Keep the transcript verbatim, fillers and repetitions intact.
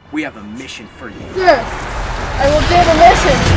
We have a mission for you. Yes, I will do the mission.